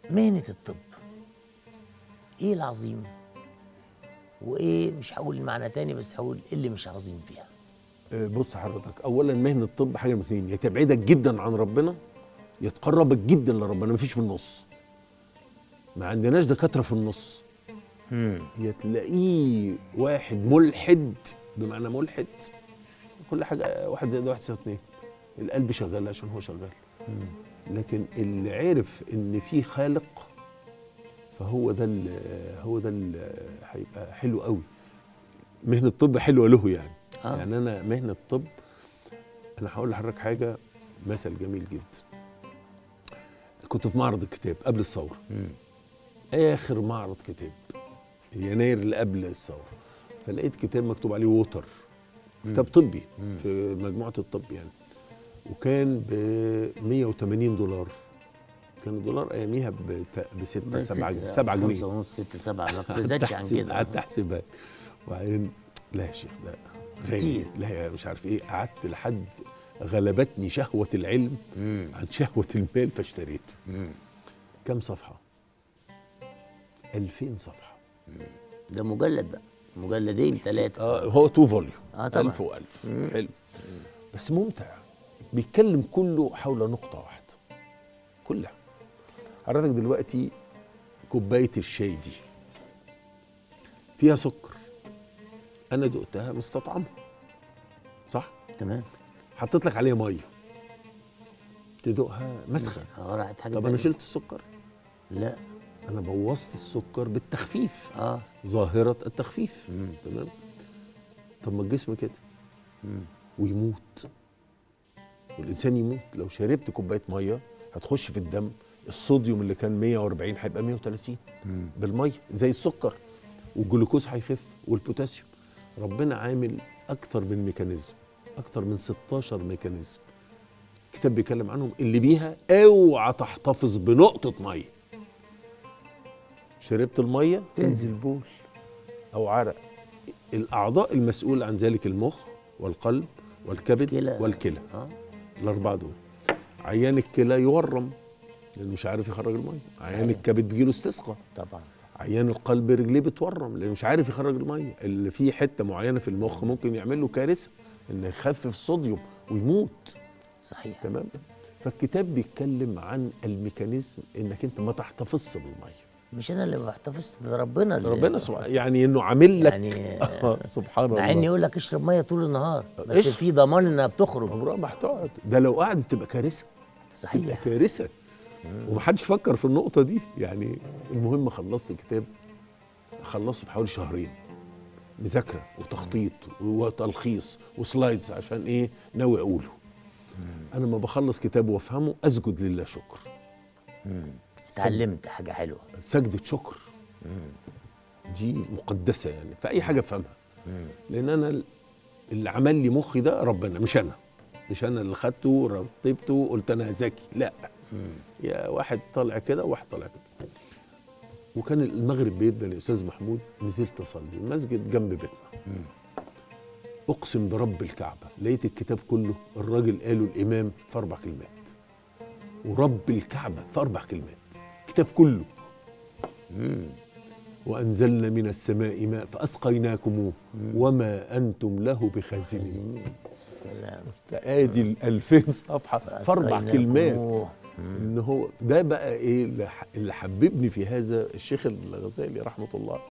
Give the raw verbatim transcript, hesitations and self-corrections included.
مهنة الطب ايه العظيم وايه مش هقول معنى تاني، بس هقول إيه اللي مش عظيم فيها؟ آه، بص حضرتك، اولا مهنه الطب حاجه من اتنين: يا تبعدك جدا عن ربنا يا تقربك جدا لربنا، مفيش في النص. ما عندناش دكاتره في النص. مم. يا تلاقيه واحد ملحد، بمعنى ملحد كل حاجه واحد زائد واحد يساوي اتنين، القلب شغال عشان هو شغال. لكن اللي عرف ان في خالق فهو ده اللي هو ده اللي هيبقى حلو قوي. مهنه الطب حلوه له يعني. آه. يعني انا مهنه الطب، انا هقول لحضرتك حاجه، مثل جميل جدا. كنت في معرض الكتاب قبل الثوره، مم. اخر معرض كتاب يناير اللي قبل الثوره، فلقيت كتاب مكتوب عليه ووتر، كتاب طبي في مجموعه الطب يعني، وكان ب مية وتمانين دولار. كان الدولار اياميها ب ستة سبعة سبعة جنيه، خمسة ونص ستة سبعة، ما بتزيدش عن كده. قعدت احسبها وبعدين لا يا شيخ ده كتير. لا يا مش عارف ايه، قعدت لحد غلبتني شهوه العلم مم. عن شهوه المال فاشتريته. مم. كم صفحه؟ ألفين صفحه. ده مجلد بقى، مجلدين ثلاثة. اه هو تو فوليوم. اه طبعا. ألف وألف. حلو. بس ممتع، بيتكلم كله حول نقطة واحدة كلها. حضرتك دلوقتي كوباية الشاي دي فيها سكر، أنا دقتها مستطعمة صح؟ تمام. حطيت لك عليها مية تدوقها مسخة. اه راحت حاجة طب تانية. أنا شلت السكر؟ لا. أنا بوظت السكر بالتخفيف. اه ظاهرة التخفيف. مم. تمام. طب ما الجسم كده مم. ويموت، والإنسان يموت. لو شربت كوباية مية هتخش في الدم، الصوديوم اللي كان مية وأربعين هيبقى مية وتلاتين مم. بالمية زي السكر، والجلوكوز هيخف والبوتاسيوم. ربنا عامل أكثر من ميكانيزم، أكثر من ستاشر ميكانيزم الكتاب بيتكلم عنهم، اللي بيها اوعى تحتفظ بنقطة مية. شربت المية تنزل بول أو عرق. الأعضاء المسؤولة عن ذلك المخ والقلب والكبد كلى. والكلى. اه الأربعة دول. عيان الكلى يورم لأنه مش عارف يخرج المية، عيان الكبد بيجيله استسقاء طبعا، عيان القلب رجليه بتورم لأنه مش عارف يخرج المية، اللي فيه حتة معينة في المخ ممكن يعمل له كارثة إنه يخفف الصوديوم ويموت. صحيح. تمام. فالكتاب بيتكلم عن الميكانيزم إنك أنت ما تحتفظش بالمية. مش انا اللي بحتفظ، ده ربنا اللي ربنا سبحانه يعني إنه عامل لك يعني سبحان الله. مع ان يقول لك اشرب ميه طول النهار بس اشرب. في ضمان انها بتخرج. عمرها ما هتقعد، ده لو قعدت تبقى كارثة. تبقى صحيح. كارثة. ومحدش فكر في النقطة دي يعني. المهم خلصت الكتاب، خلصته في حوالي شهرين مذاكرة وتخطيط وتلخيص وسلايدز عشان ايه ناوي اقوله. انا ما بخلص كتاب وافهمه اسجد لله شكر. اتعلمت حاجه حلوه. سجدة شكر دي مقدسة يعني في اي حاجة افهمها. لان انا اللي عمل لي مخي ده ربنا، مش انا مش انا اللي خدته رتبته وقلت انا ذكي، لا. يا واحد طالع كده وواحد طالع كده. وكان المغرب بيدنا يا استاذ محمود، نزلت اصلي المسجد جنب بيتنا. اقسم برب الكعبه لقيت الكتاب كله الراجل قاله الامام في اربع كلمات، ورب الكعبه في اربع كلمات الكتاب كله. وانزلنا من السماء ماء فاسقيناكموه وما انتم له بخازنين. سلام. ادي ال ألفين صفحه في اربع كلمات. ان هو ده بقى ايه اللي حببني في هذا الشيخ الغزالي رحمه الله.